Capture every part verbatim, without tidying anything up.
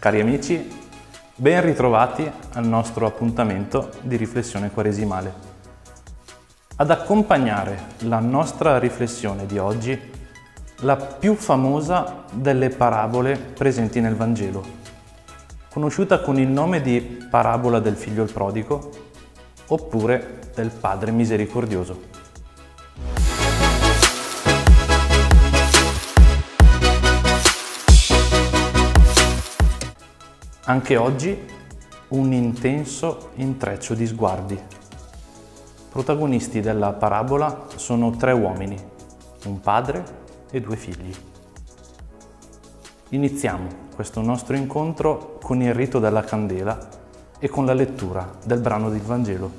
Cari amici, ben ritrovati al nostro appuntamento di riflessione quaresimale. Ad accompagnare la nostra riflessione di oggi, la più famosa delle parabole presenti nel Vangelo, conosciuta con il nome di parabola del figlio il prodigo oppure del padre misericordioso. Anche oggi un intenso intreccio di sguardi. Protagonisti della parabola sono tre uomini, un padre e due figli. Iniziamo questo nostro incontro con il rito della candela e con la lettura del brano del Vangelo.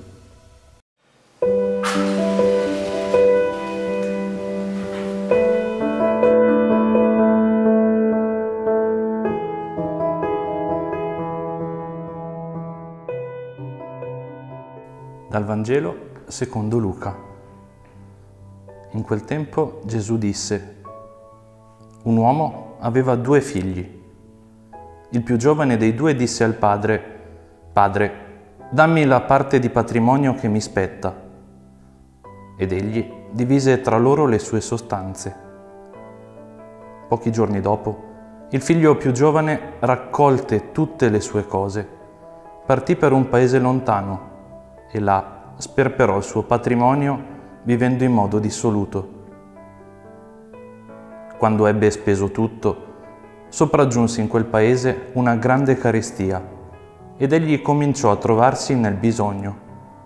Dal Vangelo secondo Luca. In quel tempo Gesù disse: un uomo aveva due figli. Il più giovane dei due disse al padre: Padre, dammi la parte di patrimonio che mi spetta. Ed egli divise tra loro le sue sostanze. Pochi giorni dopo, il figlio più giovane raccolte tutte le sue cose, partì per un paese lontano e là sperperò il suo patrimonio vivendo in modo dissoluto. Quando ebbe speso tutto, sopraggiunse in quel paese una grande carestia ed egli cominciò a trovarsi nel bisogno.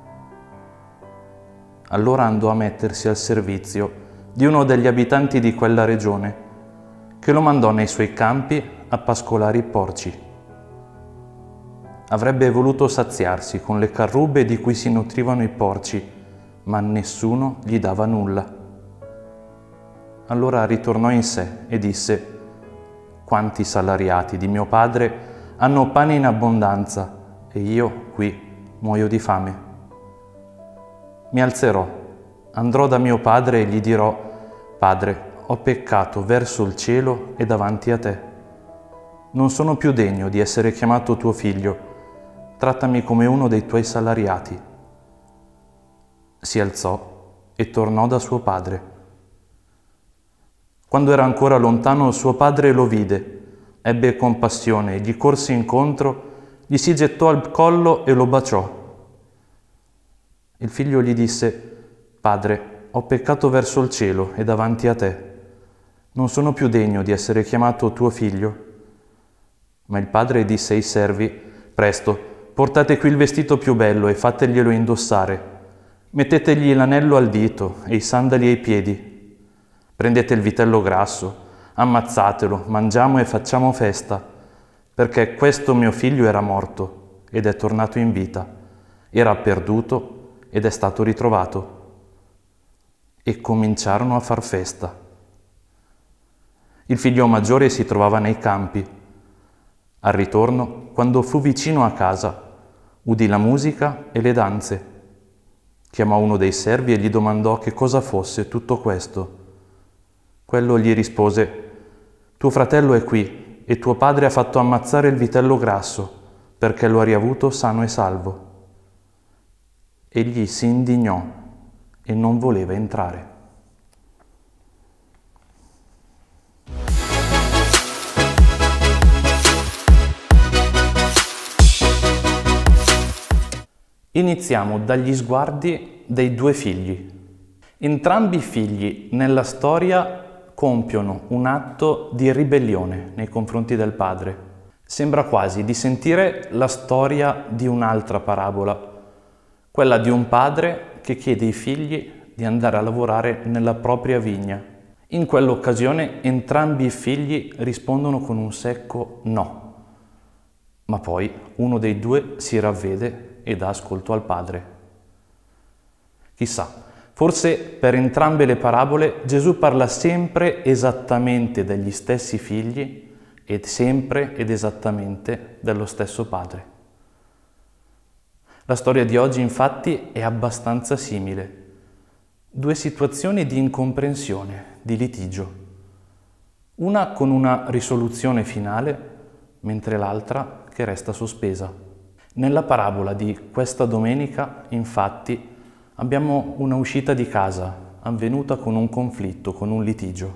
Allora andò a mettersi al servizio di uno degli abitanti di quella regione, che lo mandò nei suoi campi a pascolare i porci. Avrebbe voluto saziarsi con le carrubbe di cui si nutrivano i porci, ma nessuno gli dava nulla. Allora ritornò in sé e disse: quanti salariati di mio padre hanno pane in abbondanza e io qui muoio di fame. Mi alzerò, andrò da mio padre e gli dirò: Padre, ho peccato verso il cielo e davanti a te. Non sono più degno di essere chiamato tuo figlio. Trattami come uno dei tuoi salariati. Si alzò e tornò da suo padre. Quando era ancora lontano, suo padre lo vide, ebbe compassione, gli corse incontro, gli si gettò al collo e lo baciò. Il figlio gli disse: Padre, ho peccato verso il cielo e davanti a te. Non sono più degno di essere chiamato tuo figlio. Ma il padre disse ai servi: Presto, portate qui il vestito più bello e fateglielo indossare. Mettetegli l'anello al dito e i sandali ai piedi. Prendete il vitello grasso, ammazzatelo, mangiamo e facciamo festa, perché questo mio figlio era morto ed è tornato in vita, era perduto ed è stato ritrovato. E cominciarono a far festa. Il figlio maggiore si trovava nei campi. Al ritorno, quando fu vicino a casa, udì la musica e le danze. Chiamò uno dei servi e gli domandò che cosa fosse tutto questo. Quello gli rispose: tuo fratello è qui e tuo padre ha fatto ammazzare il vitello grasso perché lo ha riavuto sano e salvo. Egli si indignò e non voleva entrare. Iniziamo dagli sguardi dei due figli. Entrambi i figli nella storia compiono un atto di ribellione nei confronti del padre. Sembra quasi di sentire la storia di un'altra parabola, quella di un padre che chiede ai figli di andare a lavorare nella propria vigna. In quell'occasione entrambi i figli rispondono con un secco no, ma poi uno dei due si ravvede e dà ascolto al padre. Chissà, forse per entrambe le parabole Gesù parla sempre esattamente degli stessi figli e sempre ed esattamente dello stesso padre. La storia di oggi infatti è abbastanza simile. Due situazioni di incomprensione, di litigio. Una con una risoluzione finale, mentre l'altra che resta sospesa. Nella parabola di questa domenica, infatti, abbiamo una uscita di casa avvenuta con un conflitto, con un litigio.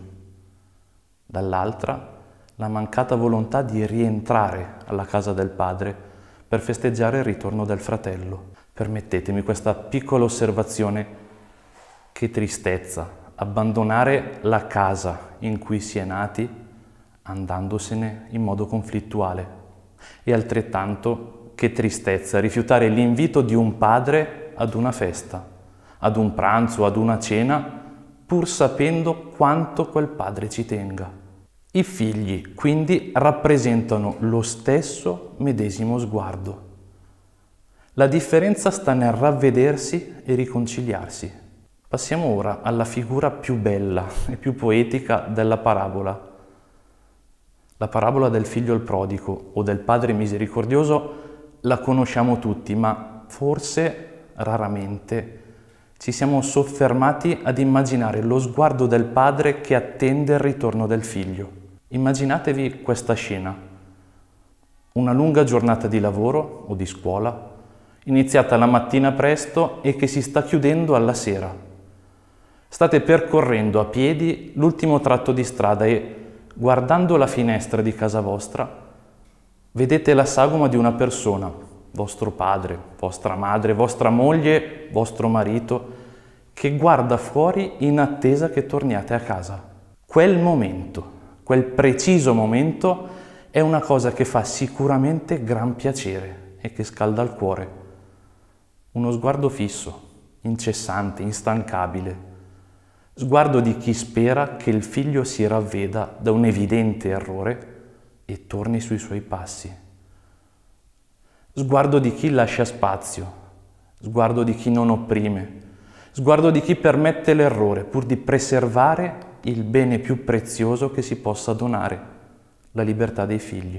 Dall'altra, la mancata volontà di rientrare alla casa del padre per festeggiare il ritorno del fratello. Permettetemi questa piccola osservazione: che tristezza abbandonare la casa in cui si è nati andandosene in modo conflittuale, e altrettanto che tristezza rifiutare l'invito di un padre ad una festa, ad un pranzo, ad una cena, pur sapendo quanto quel padre ci tenga. I figli quindi rappresentano lo stesso medesimo sguardo. La differenza sta nel ravvedersi e riconciliarsi. Passiamo ora alla figura più bella e più poetica della parabola. La parabola del figlio il prodigo o del padre misericordioso la conosciamo tutti, ma forse raramente ci siamo soffermati ad immaginare lo sguardo del padre che attende il ritorno del figlio. Immaginatevi questa scena: una lunga giornata di lavoro o di scuola, iniziata la mattina presto e che si sta chiudendo alla sera. State percorrendo a piedi l'ultimo tratto di strada e, guardando la finestra di casa vostra, vedete la sagoma di una persona, vostro padre, vostra madre, vostra moglie, vostro marito, che guarda fuori in attesa che torniate a casa. Quel momento, quel preciso momento, è una cosa che fa sicuramente gran piacere e che scalda il cuore. Uno sguardo fisso, incessante, instancabile. Sguardo di chi spera che il figlio si ravveda da un evidente errore e torni sui suoi passi. Sguardo di chi lascia spazio, sguardo di chi non opprime, sguardo di chi permette l'errore pur di preservare il bene più prezioso che si possa donare, la libertà dei figli.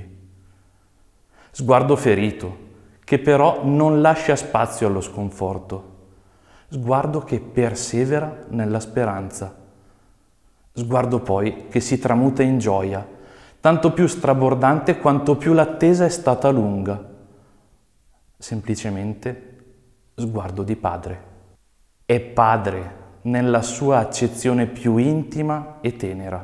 Sguardo ferito, che però non lascia spazio allo sconforto. Sguardo che persevera nella speranza. Sguardo poi che si tramuta in gioia, tanto più strabordante quanto più l'attesa è stata lunga. Semplicemente sguardo di padre. È padre nella sua accezione più intima e tenera.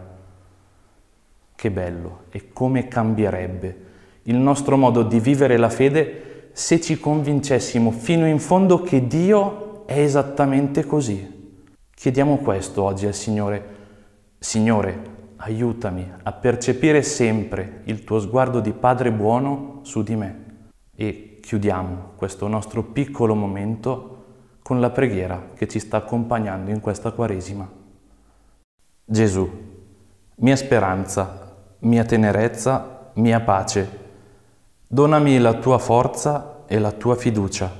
Che bello e come cambierebbe il nostro modo di vivere la fede se ci convincessimo fino in fondo che Dio è esattamente così. Chiediamo questo oggi al Signore: Signore, aiutami a percepire sempre il tuo sguardo di Padre buono su di me. E chiudiamo questo nostro piccolo momento con la preghiera che ci sta accompagnando in questa Quaresima. Gesù, mia speranza, mia tenerezza, mia pace, donami la tua forza e la tua fiducia.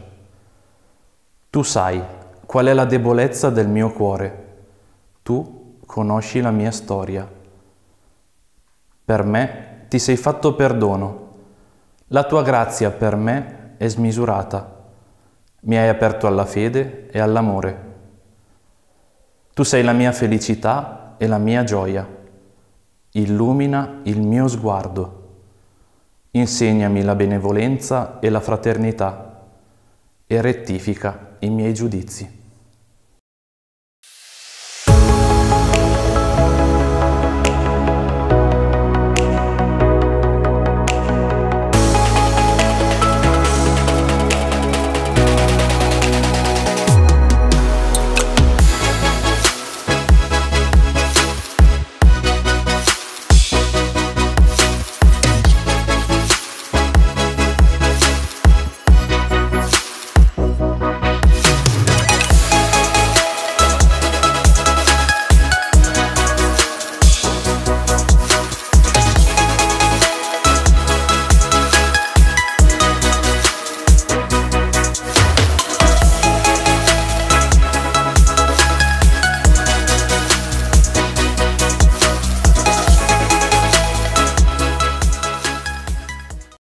Tu sai qual è la debolezza del mio cuore. Tu conosci la mia storia. Per me ti sei fatto perdono. La tua grazia per me è smisurata. Mi hai aperto alla fede e all'amore. Tu sei la mia felicità e la mia gioia. Illumina il mio sguardo. Insegnami la benevolenza e la fraternità e rettifica i miei giudizi.